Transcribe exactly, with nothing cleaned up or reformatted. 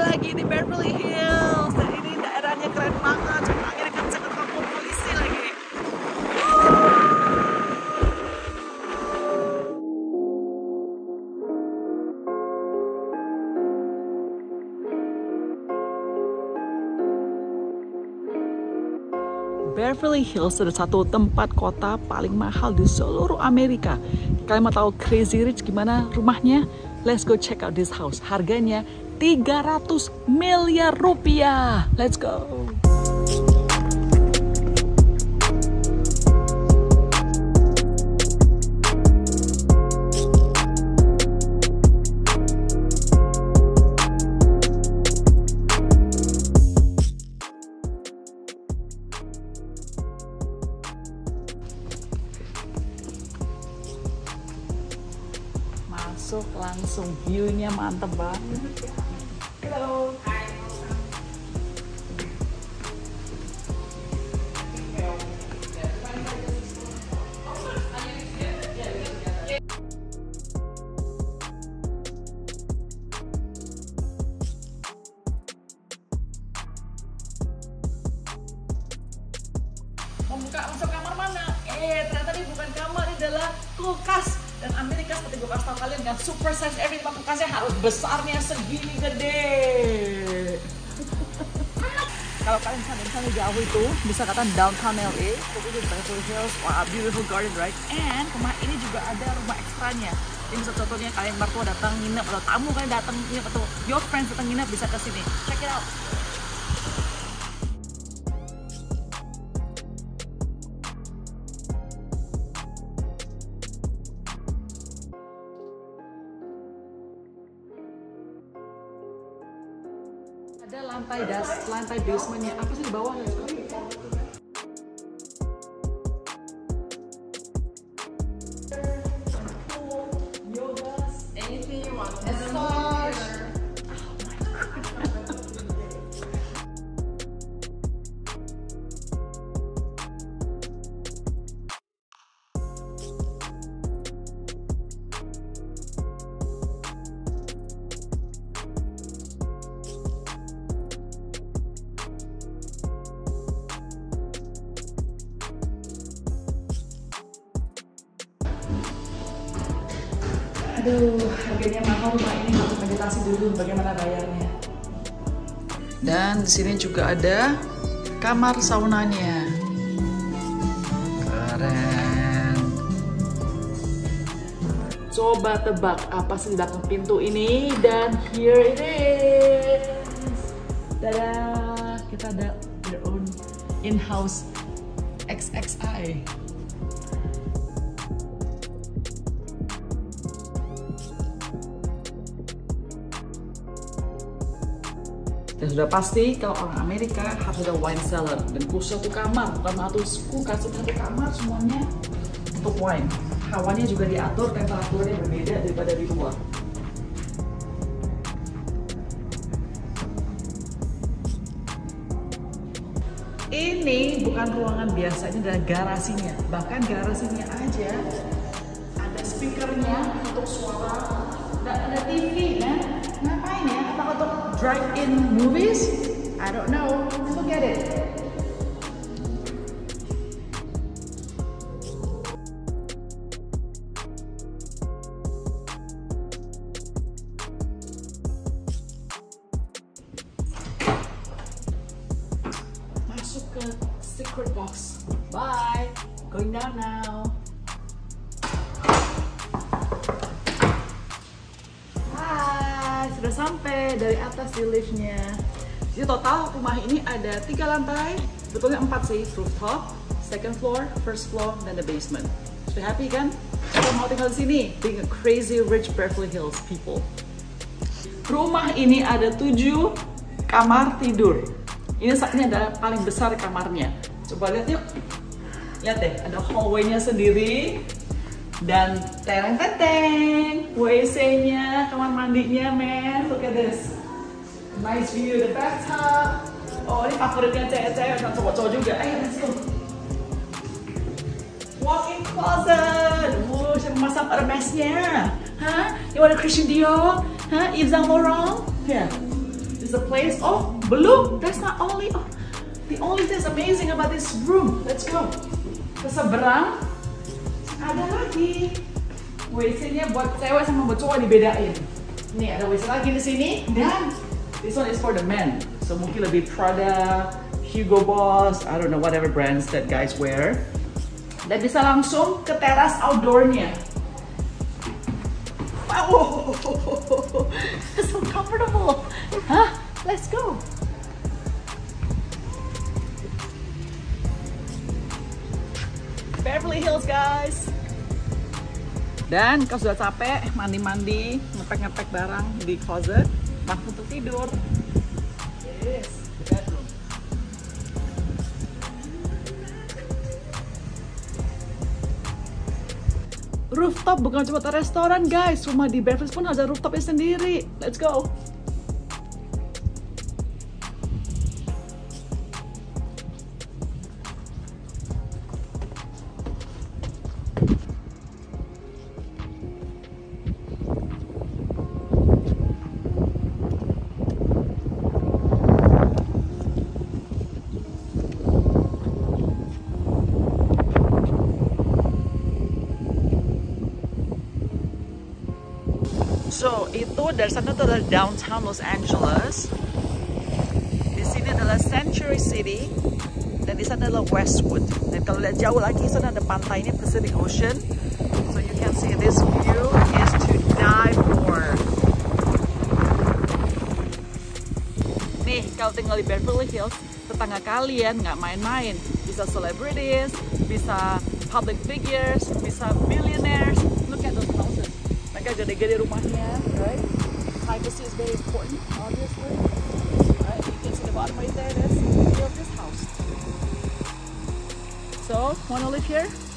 lagi di Beverly Hills. Dan ini daerahnya keren banget. Coba akhirnya kan bisa ketemu polisi lagi. Beverly Hills adalah satu tempat kota paling mahal di seluruh Amerika. Kalian mau tahu Crazy Rich gimana rumahnya? Let's go check out this house. Harganya tiga ratus miliar rupiah. Let's go. Masuk langsung, view-nya mantep banget ya. Halo. Membuka masuk kamar mana? Eh, ternyata ini bukan kamar, ini adalah kulkas. Dan Amerika seperti gue kasih tau kalian kan, super size everything, kulkasnya harus besarnya segini gede. Kalau kalian misalnya di sana jauh itu, bisa katakan downtown L A, itu di Beverly Hills, wow, beautiful garden, right? And rumah ini juga ada rumah ekstranya. Ini bisa contohnya kalian mertua datang nginep atau tamu kalian datang nginep atau your friends datang nginep bisa ke sini. Check it out. Ada lantai das, lantai basementnya. Apa sih di bawah ya? Yoga, anything you want. Massage. Oh my god. Aduh, harganya mahal rumah ini. Untuk meditasi dulu bagaimana bayarnya. Dan di sini juga ada kamar saunanya. Keren. Coba tebak apa sih di belakang pintu ini? Dan here it is. Dadah, kita ada their own in-house X X I. Dan sudah pasti kalau orang Amerika harus ada wine cellar dan khusus satu kamar, bukan satu kulkas, satu kamar semuanya untuk wine. Hawanya juga diatur, temperaturnya berbeda daripada di luar. Ini bukan ruangan biasa, ini adalah garasinya. Bahkan garasinya aja ada speakernya untuk suara dan ada T V ya. Ngapain ya? Apakah untuk drive-in movies? I don't know. Look at it. Masuk ke secret box. Bye. Going down now. Sudah sampai dari atas di liftnya. Jadi total rumah ini ada tiga lantai, betulnya empat sih, rooftop, second floor, first floor, dan the basement. Sudah happy kan? Kita mau tinggal di sini, being a crazy rich Beverly Hills people. Rumah ini ada tujuh kamar tidur. Ini saatnya adalah paling besar kamarnya. Coba lihat yuk. Lihat deh, ada hallway-nya sendiri. Dan tereng-tereng, W C-nya, kamar mandinya, man. Look at this. Nice view, the bathtub. Oh, ini favoritnya cewek-cewek dan cowok-cowok juga. Ayo, let's go. Walk-in closet. Wuh, siapa masak remesnya? Hah? You want a Christian Dior? Hah? Yves Saint Laurent? Yeah. This is a place. Oh, blue. That's not only. Oh, the only thing that's amazing about this room. Let's go. Ke seberang ada lagi W C-nya buat cewek sama buat cowok dibedain. Nih ada W C lagi di sini dan this one is for the men. So mungkin lebih Prada, Hugo Boss, I don't know whatever brands that guys wear. Dan bisa langsung ke teras outdoornya. Wow, it's so comfortable. Huh? Let's go. Beverly Hills, guys. Dan kalau sudah capek, mandi-mandi, ngepek-ngepek barang di closet, waktu untuk tidur. Yes, the bedroom. Rooftop bukan cuma restoran, guys. Rumah di Beverly Hills pun ada rooftopnya sendiri. Let's go. So itu dari sana itu adalah downtown Los Angeles. Di sini adalah Century City dan di sana adalah Westwood. Dan kalau lihat jauh lagi sana ada pantainya Pacific Ocean. So you can see this view is to die for. Nih kalau tinggal di Beverly Hills, tetangga kalian nggak main-main. Bisa celebrities, bisa public figures, bisa billionaires. Look at those houses. Mereka gede-gede rumahnya, right? Privacy is very important, obviously. Right? You can see the bottom right there. That's the view of this house. So, wanna live here?